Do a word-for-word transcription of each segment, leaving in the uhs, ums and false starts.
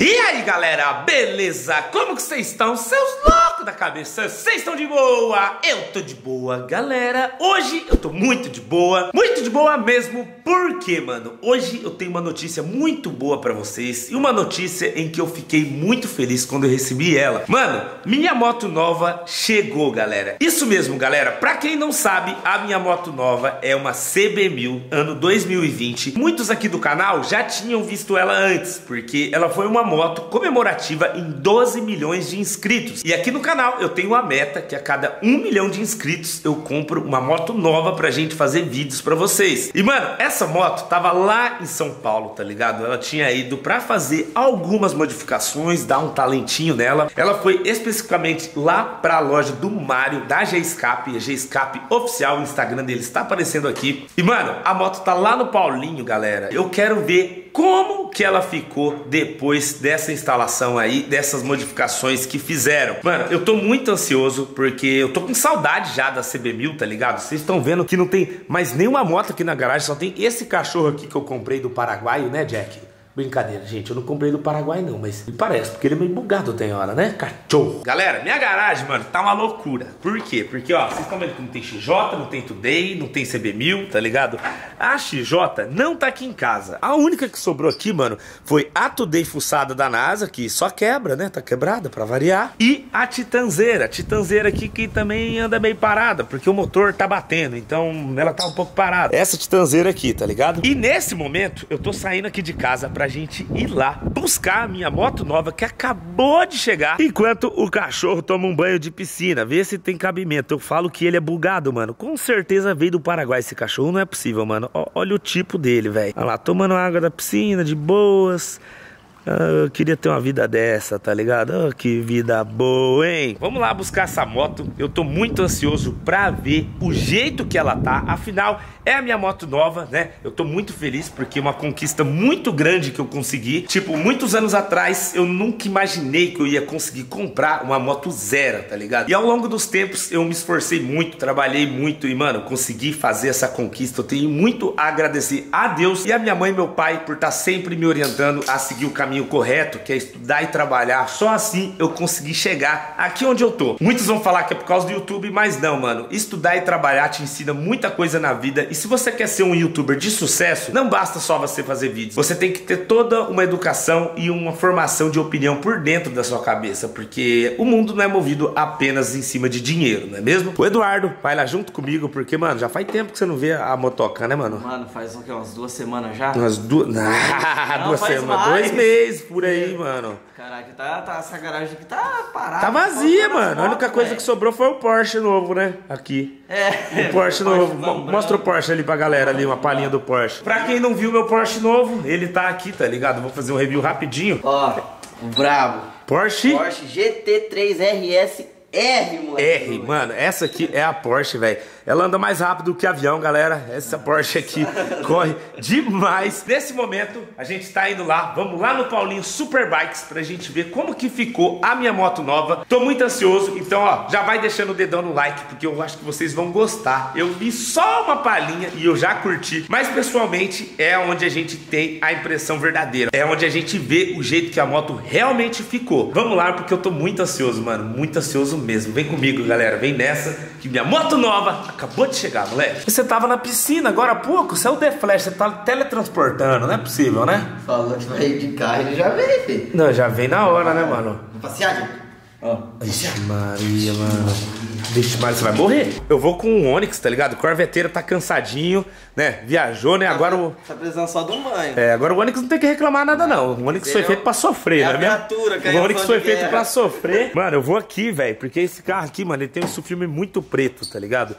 E aí galera, beleza? Como que vocês estão? Seus loucos da cabeça, vocês estão de boa? Eu tô de boa, galera. Hoje eu tô muito de boa, muito de boa mesmo. Por quê, mano? Hoje eu tenho uma notícia muito boa pra vocês. E uma notícia em que eu fiquei muito feliz quando eu recebi ela. Mano, minha moto nova chegou, galera. Isso mesmo, galera. Pra quem não sabe, a minha moto nova é uma C B mil, ano dois mil e vinte. Muitos aqui do canal já tinham visto ela antes, porque ela foi uma moto comemorativa em doze milhões de inscritos. E aqui no canal eu tenho uma meta que a cada um milhão de inscritos eu compro uma moto nova pra gente fazer vídeos pra vocês. E mano, essa moto tava lá em São Paulo, tá ligado? Ela tinha ido pra fazer algumas modificações, dar um talentinho nela. Ela foi especificamente lá pra loja do Mário, da G-Escape, a G-Escape oficial, o Instagram dele está aparecendo aqui. E mano, a moto tá lá no Paulinho, galera. Eu quero ver como que ela ficou depois dessa instalação aí, dessas modificações que fizeram. Mano, eu tô muito ansioso porque eu tô com saudade já da C B mil, tá ligado? Vocês estão vendo que não tem mais nenhuma moto aqui na garagem, só tem esse cachorro aqui que eu comprei do Paraguai, né, Jack? Brincadeira, gente, eu não comprei do Paraguai não, mas me parece, porque ele é meio bugado tem hora, né? Cachorro. Galera, minha garagem, mano, tá uma loucura. Por quê? Porque, ó, vocês estão vendo que não tem X J, não tem Today, não tem C B mil, tá ligado? A X J não tá aqui em casa. A única que sobrou aqui, mano, foi a Today fuçada da NASA, que só quebra, né? Tá quebrada, pra variar. E a Titanzeira, a Titanzeira aqui que também anda meio parada, porque o motor tá batendo, então ela tá um pouco parada. Essa Titanzeira aqui, tá ligado? E nesse momento, eu tô saindo aqui de casa pra gente ir lá buscar a minha moto nova que acabou de chegar, enquanto o cachorro toma um banho de piscina, vê se tem cabimento. Eu falo que ele é bugado, mano. Com certeza veio do Paraguai esse cachorro, não é possível, mano. Ó, olha o tipo dele, velho. Olha lá, tomando água da piscina, de boas. Ah, eu queria ter uma vida dessa, tá ligado? Oh, que vida boa, hein? Vamos lá buscar essa moto. Eu tô muito ansioso pra ver o jeito que ela tá. Afinal, é a minha moto nova, né? Eu tô muito feliz porque é uma conquista muito grande que eu consegui. Tipo, muitos anos atrás, eu nunca imaginei que eu ia conseguir comprar uma moto zero, tá ligado? E ao longo dos tempos, eu me esforcei muito, trabalhei muito e, mano, consegui fazer essa conquista. Eu tenho muito a agradecer a Deus e a minha mãe e meu pai por estar sempre me orientando a seguir o caminho correto, que é estudar e trabalhar. Só assim eu consegui chegar aqui onde eu tô. Muitos vão falar que é por causa do YouTube, mas não, mano. Estudar e trabalhar te ensina muita coisa na vida. E se você quer ser um youtuber de sucesso, não basta só você fazer vídeos. Você tem que ter toda uma educação e uma formação de opinião por dentro da sua cabeça, porque o mundo não é movido apenas em cima de dinheiro, não é mesmo? O Eduardo vai lá junto comigo, porque, mano, já faz tempo que você não vê a motoca, né, mano? Mano, faz o quê? Umas duas semanas já? Umas duas... Não, duas semanas, dois meses por aí, mano. Caraca, tá, tá, essa garagem aqui tá parada. Tá vazia, mano. A única coisa véio. que sobrou foi o Porsche novo, né? Aqui. É. O Porsche novo. Mostra o Porsche ali pra galera ali, uma palhinha do Porsche. Pra quem não viu meu Porsche novo, ele tá aqui, tá ligado? Vou fazer um review rapidinho. Ó, o brabo. Porsche. Porsche G T três R S R, moleque. R, mano, essa aqui é a Porsche, velho. Ela anda mais rápido que avião, galera. Essa Porsche aqui corre demais. Nesse momento, a gente tá indo lá. Vamos lá no Paulinho Superbikes pra gente ver como que ficou a minha moto nova. Tô muito ansioso, então, ó, já vai deixando o dedão no like, porque eu acho que vocês vão gostar. Eu vi só uma palhinha e eu já curti. Mas, pessoalmente, é onde a gente tem a impressão verdadeira. É onde a gente vê o jeito que a moto realmente ficou. Vamos lá, porque eu tô muito ansioso, mano. Muito ansioso mesmo. Vem comigo, galera. Vem nessa, que minha moto nova acabou de chegar, moleque. Você tava na piscina agora há pouco, você é o The Flash, você tá teletransportando, não é possível, né? Falou que vai de carro, ele já veio, filho. Não, já vem na hora, né, mano? Vou passear, gente. Ó. Vixe Maria, mano. Vixe Maria, você vai morrer. Eu vou com o Onix, tá ligado? O corveteiro tá cansadinho, né? Viajou, né? Agora o... Tá precisando só de um banho. É, agora o Onix não tem que reclamar nada, não. O Onix foi feito pra sofrer, né? O Onix foi feito pra sofrer. Mano, eu vou aqui, velho, porque esse carro aqui, mano, ele tem um filme muito preto, tá ligado?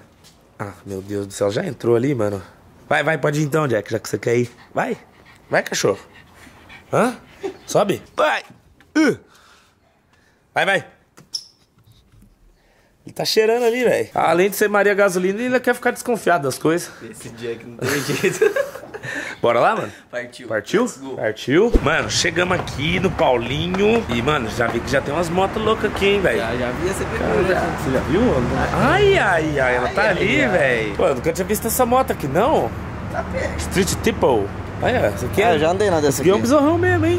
Ah, meu Deus do céu, já entrou ali, mano. Vai, vai, pode ir então, Jack, já que você quer ir. Vai, vai, cachorro. Hã? Sobe. Vai. Uh. Vai, vai. Ele tá cheirando ali, velho. Além de ser Maria Gasolina, ele ainda quer ficar desconfiado das coisas. Esse Jack não tem jeito. Bora lá, mano? Partiu. Partiu? Partiu. Mano, chegamos aqui no Paulinho. E, mano, já vi que já tem umas motos loucas aqui, hein, velho. Já, já vi essa pergunta. Já. Você já viu? Ai, ai, ai. Ela ai, tá ai, ali, velho. Pô, eu nunca tinha visto essa moto aqui, não. Tá perto. Street Tipo. Olha, essa aqui é... Ah, eu já andei na dessa aqui. Aqui é um bizarrão mesmo, hein?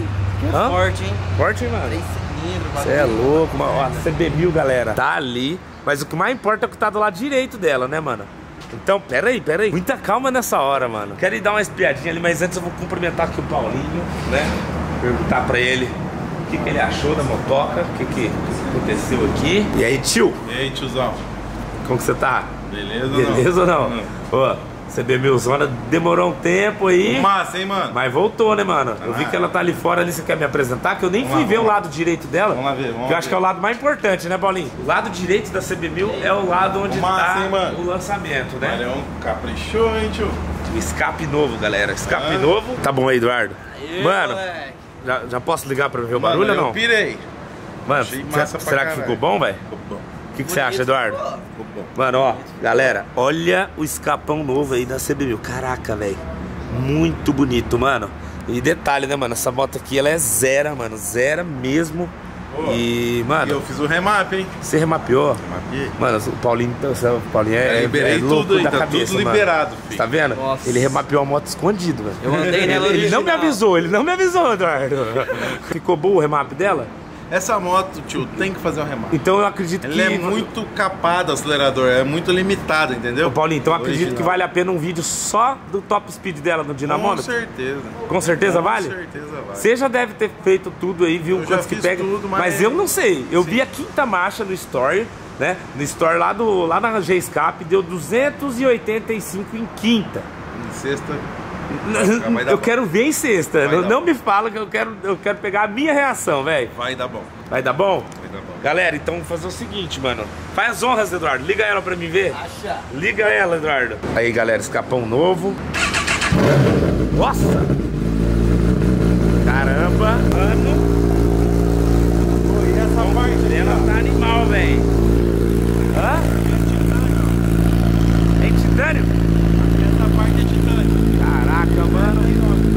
Hã? Forte, hein? Forte, hein, mano? Três cilindros, Você é louco, mano. Ó, C B mil, galera. Tá ali. Mas o que mais importa é o que tá do lado direito dela, né, mano? Então, pera aí, pera aí. Muita calma nessa hora, mano. Quero ir dar uma espiadinha ali, mas antes eu vou cumprimentar aqui o Paulinho, né? Perguntar pra ele o que, que ele achou da motoca, o que, que aconteceu aqui. E aí, tio? E aí, tiozão? Como que você tá? Beleza, Beleza ou não? não? Ó, C B mil Zona demorou um tempo aí. Massa, hein, mano? Mas voltou, né, mano? Eu Ah, vi que ela tá ali fora ali, você quer me apresentar? Que eu nem Vamos fui lá, ver o vamos lá. lado direito dela. Vamos lá ver, vamos Que eu lá acho ver. que é o lado mais importante, né, Paulinho? O lado direito da C B mil é o lado onde Massa, tá hein, mano? o lançamento, né? Marião caprichou, hein, tio? O escape novo, galera. Escape Ah. novo. Tá bom aí, Eduardo? Aí, Mano, moleque. já, já posso ligar pra ver o Mano, barulho ou eu não? pirei. Mano, achei cê- massa pra será que caralho. ficou bom, velho? Ficou bom. O que, que você acha, Eduardo? Pô, Ficou bom. Mano, ó, galera, olha o escapão novo aí da C B mil. Caraca, velho. Muito bonito, mano. E detalhe, né, mano? Essa moto aqui, ela é zero, mano. Zero mesmo. Pô, E, E mano, eu fiz o remap, hein? você remapeou? Remapeei. Mano, o Paulinho, o Paulinho é, Eu liberei é louco tudo aí, da tá cabeça, tudo mano. liberado, filho. Tá vendo? Nossa. Ele remapeou a moto escondido, velho. Eu andei nela Ele não me original. avisou, ele não me avisou, Eduardo. Ficou bom o remap dela? Essa moto, tio, tem que fazer um remap. Então eu acredito Ela que... é muito capada, o acelerador, é muito limitada, entendeu? Ô, Paulinho, então eu acredito Original. que vale a pena um vídeo só do top speed dela no Com dinamômetro? certeza. Com certeza Com vale? certeza vale. Você já deve ter feito tudo aí, viu Eu quantos já que fiz pega. tudo, mas- mas eu não sei. Eu Sim. vi a quinta marcha no Story, né? No Story lá, do, lá na G-Scap, deu duzentos e oitenta e cinco em quinta. Em sexta, vai dar Eu bom. quero ver em sexta. Vai Não, dar não bom. me fala que eu quero, eu quero pegar a minha reação, velho. vai dar bom. Vai dar bom? Vai dar bom. Galera, então vamos fazer o seguinte, mano. Faz as honras, Eduardo. Liga ela pra mim ver. Acha. Liga ela, Eduardo. Aí, galera, escapão novo. Nossa! Caramba, mano. Pô, e essa parte Ela tá animal, velho. Hã? Tem titânio? Essa parte é titânio. Caraca, mano.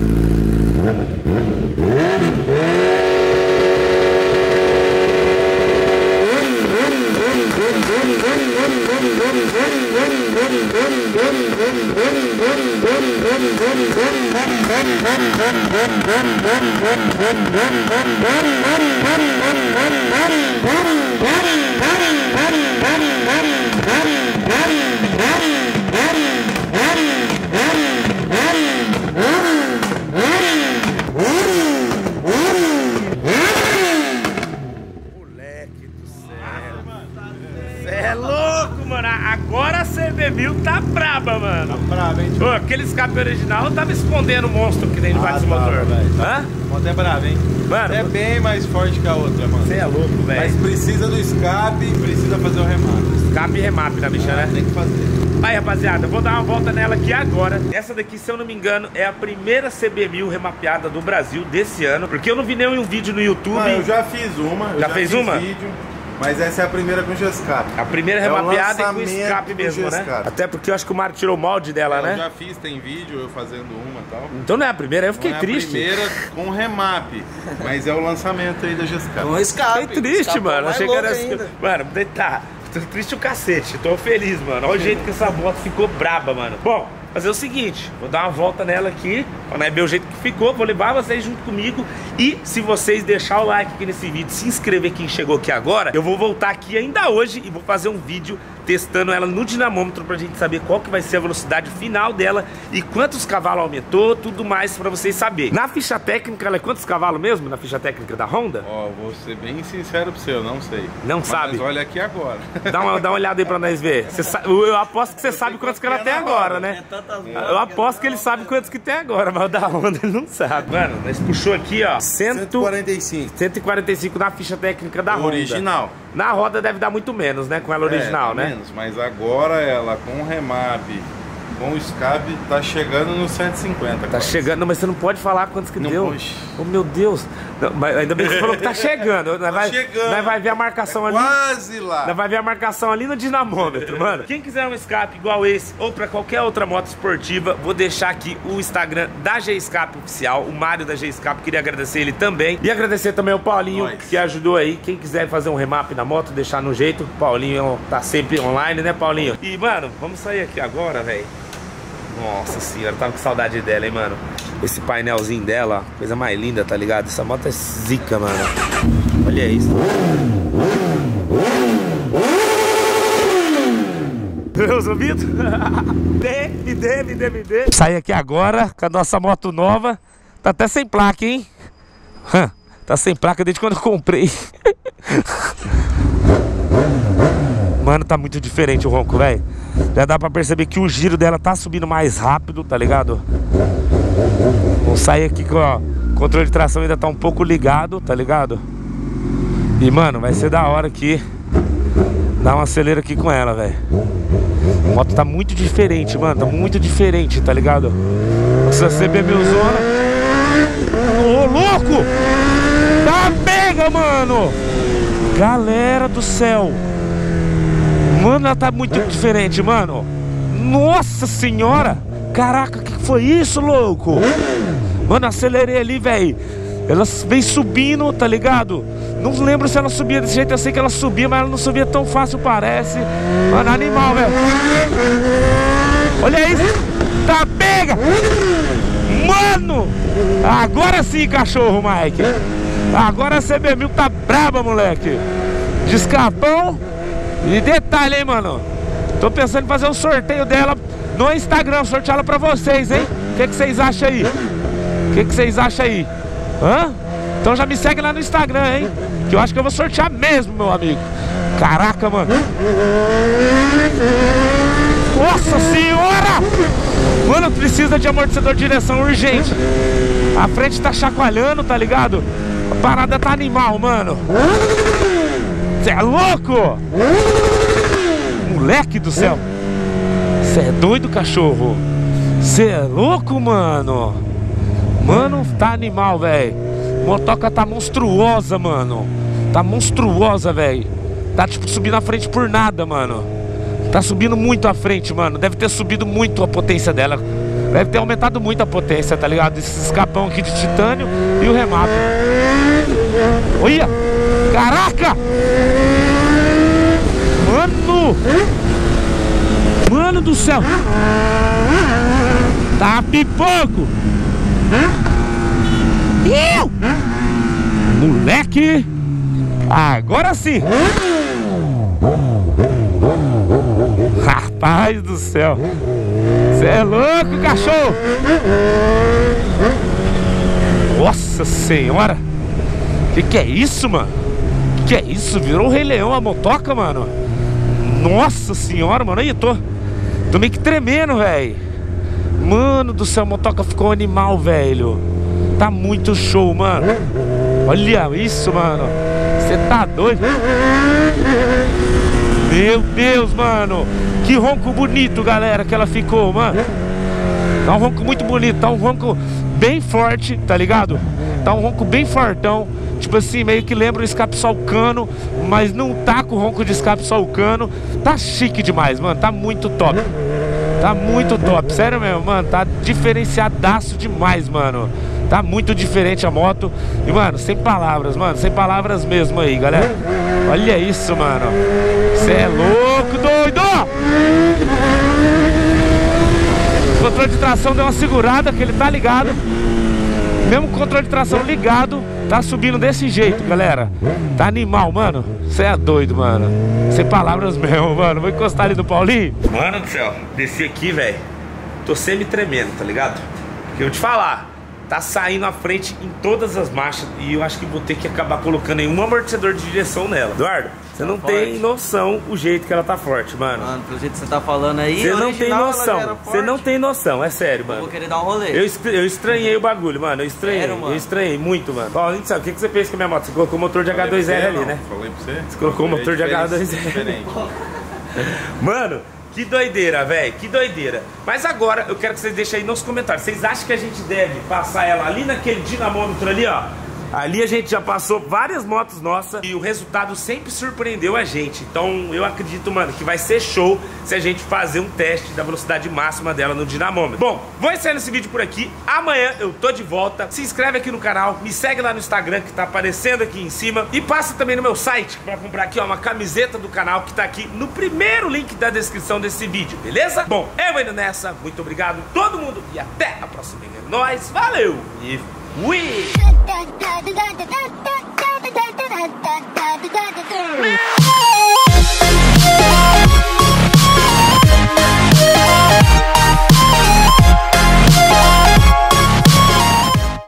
Moleque do céu. Cê é louco, mano. Agora a C B mil tá braba, mano. Tá bravo, hein, tio? Ô, aquele escape original tava escondendo o monstro que tem debaixo do tava, motor. velho. Hã? A moto é brava, hein? Mano, É bem mais forte que a outra, mano. você é louco, Mas velho. precisa do escape e precisa fazer o remap. Escape e remap da bicha, né? Tem que fazer. Aí, rapaziada, eu vou dar uma volta nela aqui agora. Essa daqui, se eu não me engano, é a primeira C B mil remapeada do Brasil desse ano. Porque eu não vi nenhum vídeo no YouTube. Mano, eu já fiz uma. eu Já fez fiz uma? vídeo, mas essa é a primeira com G-Escape. A primeira É o remapeada e com lançamento escape do mesmo, né? G-Escape. Até porque eu acho que o Mário tirou o molde dela, Eu né? já fiz, tem vídeo eu fazendo uma e tal. Então não é a primeira, eu fiquei Não é triste. a primeira com remap, mas é o lançamento aí da G-Escape. Um escape. Fiquei triste, Escapou mano. mais Achei que era louco assim. ainda. Mano, tá. Tô triste o cacete. Tô feliz, mano. Olha o jeito que essa moto ficou braba, mano. Bom, fazer o seguinte, vou dar uma volta nela aqui, pra né, ver o jeito que ficou, vou levar vocês junto comigo. E se vocês deixar o like aqui nesse vídeo, se inscrever quem chegou aqui agora, eu vou voltar aqui ainda hoje e vou fazer um vídeo testando ela no dinamômetro pra gente saber qual que vai ser a velocidade final dela e quantos cavalos aumentou, tudo mais pra vocês saberem. Na ficha técnica, ela é quantos cavalos mesmo? Na ficha técnica da Honda? Ó, vou ser bem sincero pra você, eu não sei. Não Mas sabe? olha aqui agora. Dá uma, dá uma olhada aí pra nós ver. Você sa- eu aposto que você sabe quantos que ela tem agora, né? Eu aposto que ele sabe quantos que tem agora, mas o da Honda ele não sabe. Mano, nós puxou aqui, ó, cento e quarenta e cinco. cento e quarenta e cinco na ficha técnica da Honda. Original. Na roda deve dar muito menos, né? Com ela original, É, né? menos, mas agora ela com o remap, com o escape, tá chegando no cento e cinquenta. Tá quase. chegando, não, mas você não pode falar quantos que Não deu. pode. Oh, meu Deus. Não, mas ainda bem que você falou que tá chegando. Nós vai, chegando. nós vai ver a marcação ali. Quase lá. Nós vai ver a marcação ali no dinamômetro, mano. Quem quiser um escape igual esse ou pra qualquer outra moto esportiva, vou deixar aqui o Instagram da G-Escape Oficial, o Mário da G-Escape, queria agradecer ele também. E agradecer também ao Paulinho, Nós. que ajudou aí. Quem quiser fazer um remap na moto, deixar no jeito. O Paulinho tá sempre online, né, Paulinho? E, mano, vamos sair aqui agora, velho. Nossa senhora, tava com saudade dela, hein, mano. esse painelzinho dela, ó. Coisa mais linda, tá ligado? Essa moto é zica, mano. Olha isso. Meus ouvidos? Dê, me dê, me dê, me dê. Saí aqui agora com a nossa moto nova. Tá até sem placa, hein? Tá sem placa desde quando eu comprei. Mano, tá muito diferente o ronco, velho. Já dá pra perceber que o giro dela tá subindo mais rápido, tá ligado? Vamos sair aqui com o controle de tração ainda tá um pouco ligado, tá ligado? E, mano, vai ser da hora aqui dar um acelero aqui com ela, velho. A moto tá muito diferente, mano. Tá muito diferente, tá ligado? Essa C B zona. Ô, louco! Tá pega, mano! Galera do céu! Mano, ela tá muito diferente, mano. Nossa senhora! Caraca, o que foi isso, louco? Mano, acelerei ali, velho. Ela vem subindo, tá ligado? Não lembro se ela subia desse jeito. Eu sei que ela subia, mas ela não subia tão fácil, parece. Mano, animal, velho. Olha isso. Tá pega. Mano. Agora sim, cachorro, Mike. Agora a C B mil tá braba, moleque. De escapão. E detalhe, hein, mano. Tô pensando em fazer um sorteio dela no Instagram. Sortear ela pra vocês, hein. O que, que vocês acham aí? O que, que vocês acham aí? Hã? Então já me segue lá no Instagram, hein? Que eu acho que eu vou sortear mesmo, meu amigo. Caraca, mano. Nossa senhora! Mano, precisa de amortecedor de direção urgente. A frente tá chacoalhando, tá ligado? A parada tá animal, mano. Cê é louco? Moleque do céu. Cê é doido, cachorro? Cê é louco, mano? Mano, tá animal, velho. Motoca tá monstruosa, mano. Tá monstruosa, velho. Tá tipo subindo à frente por nada, mano. Tá subindo muito à frente, mano. Deve ter subido muito a potência dela. Deve ter aumentado muito a potência, tá ligado? Esse escapão aqui de titânio e o remap. Olha! Caraca! Mano! Mano do céu! Tá pipoco! Iu! Moleque! Agora sim! Rapaz do céu! Cê é louco, cachorro! Nossa senhora! Que que é isso, mano? Que que é isso? Virou o Rei Leão a motoca, mano! Nossa senhora, mano! Aí, eu tô, tô meio que tremendo, velho! Mano do céu, a motoca ficou animal, velho! Tá muito show, mano. Olha isso, mano. Você tá doido? Meu Deus, mano. Que ronco bonito, galera, que ela ficou, mano. Tá um ronco muito bonito. Tá um ronco bem forte, tá ligado? Tá um ronco bem fortão. Tipo assim, meio que lembra o escape Salcano, mas não tá com o ronco de escape Salcano. Tá chique demais, mano. Tá muito top. Tá muito top. Sério mesmo, mano. Tá diferenciadaço demais, mano. Tá muito diferente a moto. E, mano, sem palavras, mano. Sem palavras mesmo aí, galera. Olha isso, mano. Cê é louco, doido! O controle de tração deu uma segurada, que ele tá ligado. Mesmo com o controle de tração ligado, tá subindo desse jeito, galera. Tá animal, mano. Cê é doido, mano. Sem palavras mesmo, mano. Vou encostar ali no Paulinho. Mano do céu, desci aqui, velho. Tô semi-tremendo, tá ligado? Porque eu te falar, tá saindo à frente em todas as marchas. E eu acho que vou ter que acabar colocando aí um amortecedor de direção nela. Eduardo, você não forte. tem noção o jeito que ela tá forte, mano. Mano, pelo jeito que você tá falando aí, você não tem noção. Você não tem noção, é sério, mano. Eu vou querer dar um rolê. Eu, eu estranhei o bagulho, mano. Eu estranhei. Sério, mano? Eu estranhei muito, mano. Ó, a gente sabe, o que, que você fez com a minha moto? Você colocou o motor de H dois R ali, né? Falei pra você. Você colocou o motor de H dois R. Mano, que doideira, velho. Que doideira. Mas agora eu quero que vocês deixem aí nos comentários. Vocês acham que a gente deve passar ela ali naquele dinamômetro ali, ó? Ali a gente já passou várias motos nossas e o resultado sempre surpreendeu a gente. Então eu acredito, mano, que vai ser show se a gente fazer um teste da velocidade máxima dela no dinamômetro. Bom, vou encerrando esse vídeo por aqui. Amanhã eu tô de volta. Se inscreve aqui no canal, me segue lá no Instagram que tá aparecendo aqui em cima. E passa também no meu site pra comprar aqui, ó, uma camiseta do canal que tá aqui no primeiro link da descrição desse vídeo, beleza? Bom, eu vou indo nessa. Muito obrigado a todo mundo e até a próxima. É nóis, valeu e fui!